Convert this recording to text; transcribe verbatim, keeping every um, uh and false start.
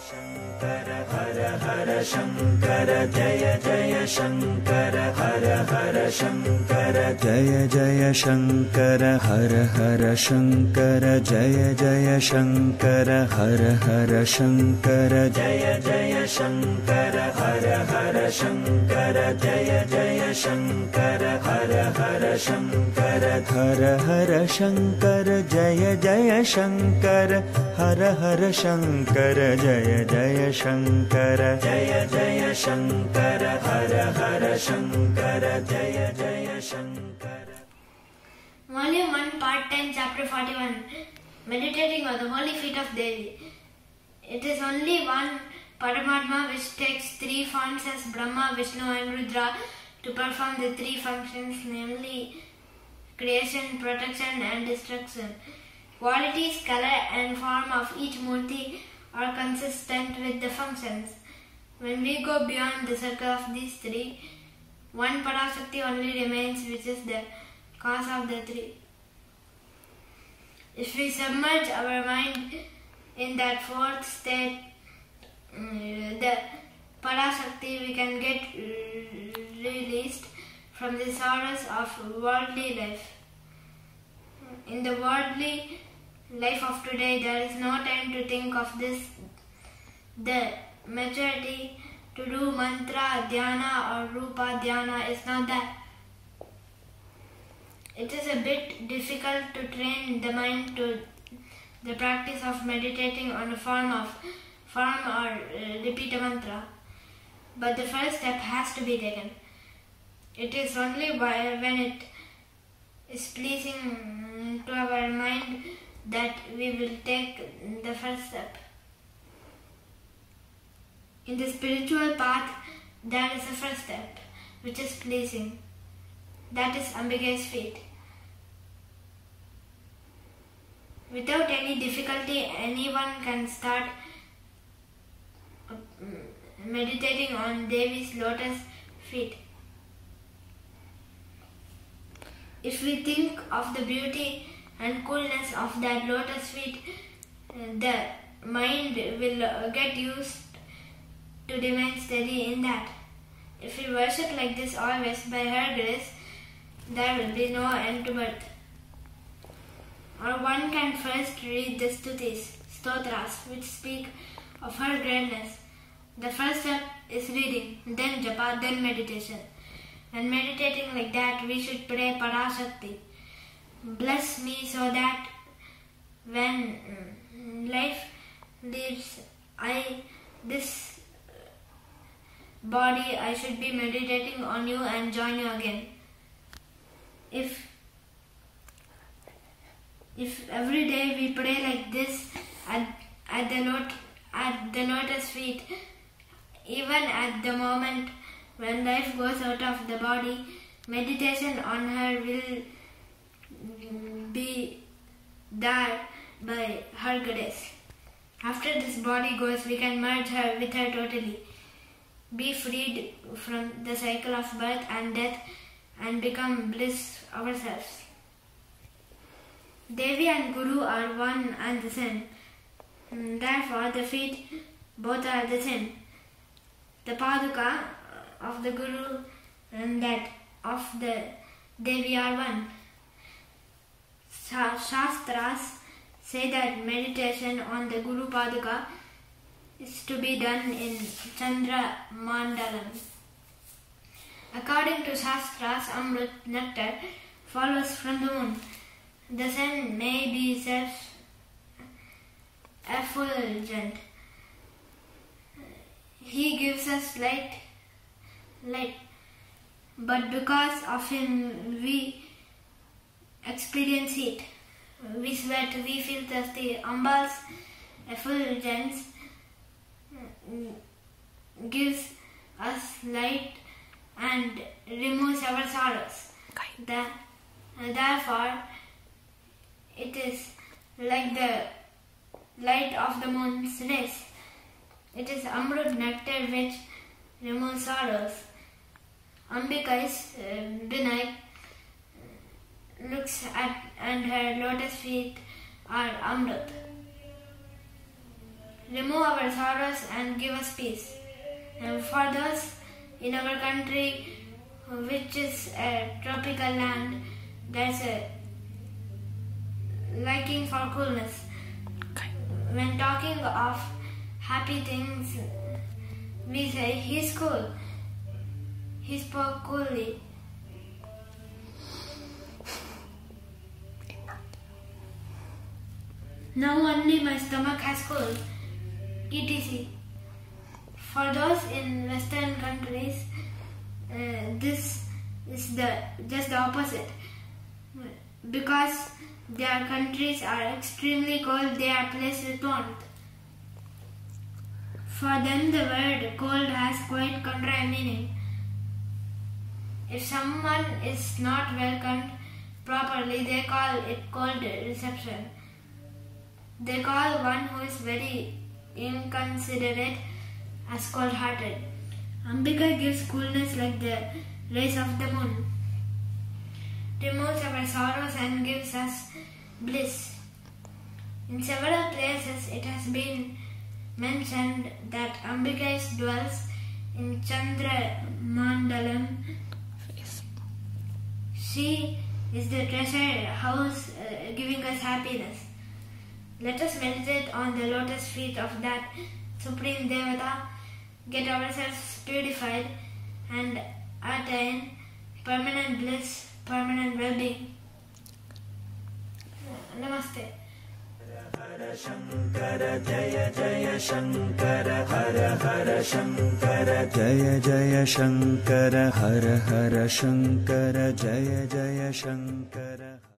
Shankara Hara Hara Shankara Jaya Jaya Shankara Hara Hara Shankara Jaya Jaya Shankara Hara Hara Shankara Jaya Jaya Shankara Hara Hara Shankara Jaya Jaya Shankara Hara Hara Shankara Jaya Jaya Shankara Hara Hara Shankara Hara Hara Shankara Jaya Jaya Shankara Hara Hara Shankara Jaya Jaya Shankara Jaya Jaya Shankara Hara Hara Shankara Jaya Jaya Shankara. Volume one, Part ten, Chapter forty-one. Meditating on the holy feet of Devi. It is only one Paramatma which takes three forms as Brahma, Vishnu and Rudra to perform the three functions, namely creation, protection and destruction. Qualities, color and form of each Murti are consistent with the functions. When we go beyond the circle of these three, one Parashakti only remains, which is the cause of the three. If we submerge our mind in that fourth state, the Parashakti, we can get released from the sorrows of worldly life. In the worldly life of today, there is no time to think of this. The maturity to do mantra, dhyana or rupa dhyana is not that. It is a bit difficult to train the mind to the practice of meditating on a form of form or uh, repeat a mantra. But the first step has to be taken. It is only by when it is pleasing to our mind that we will take the first step. In the spiritual path, there is a first step, which is pleasing. That is Ambica's feet. Without any difficulty, anyone can start meditating on Devi's lotus feet. If we think of the beauty and coolness of that lotus feet, the mind will get used to remain steady in that. If we worship like this always by her grace, there will be no end to birth. Or one can first read the stutis, stotras, which speak of her greatness. The first step is reading, then japa, then meditation. And meditating like that, we should pray Parashakti. Bless me so that when life leaves I this body, I should be meditating on you and join you again. If if every day we pray like this at at the lot at the lotus feet, even at the moment when life goes out of the body, meditation on her will be there by her grace. After this body goes, we can merge her with her totally, be freed from the cycle of birth and death and become bliss ourselves. Devi and Guru are one and the same. Therefore, the feet both are the same. The Paduka of the Guru and that of the Devi are one. Shastras say that meditation on the Guru Paduka is to be done in Chandra Mandalam. According to Shastras, Amrit nectar follows from the moon. The sun may be self-effulgent. He gives us light, light, but because of him we experience heat. We sweat, we feel thirsty. Ambal's effulgence gives us light and removes our sorrows. The, therefore, it is like the light of the moon's rays. It is Amrut nectar which removes sorrows. Ambika's uh, Vinay looks at and her lotus feet are Amrit. remove our sorrows and give us peace. And for those in our country, which is a tropical land, there's a liking for coolness. When talking of happy things, we say, he's cool. He spoke coolly. Now only my stomach has cooled, et cetera. For those in Western countries, uh, this is the just the opposite. Because their countries are extremely cold, they are placed with warmth. For them, the word cold has quite contrary meaning. If someone is not welcomed properly, they call it cold reception. They call one who is very inconsiderate as cold-hearted. Ambika gives coolness like the rays of the moon, removes our sorrows and gives us bliss. In several places it has been mentioned that Ambika dwells in Chandra Mandalam. She is the treasure house uh, giving us happiness. Let us meditate on the lotus feet of that Supreme Devata, get ourselves purified and attain permanent bliss, permanent well-being. Namaste. Hara Shankara Jaya Jaya Shankara Hara Hara Shankara Jaya Jaya Shankara Hara Hara Shankara Jaya Jaya Shankara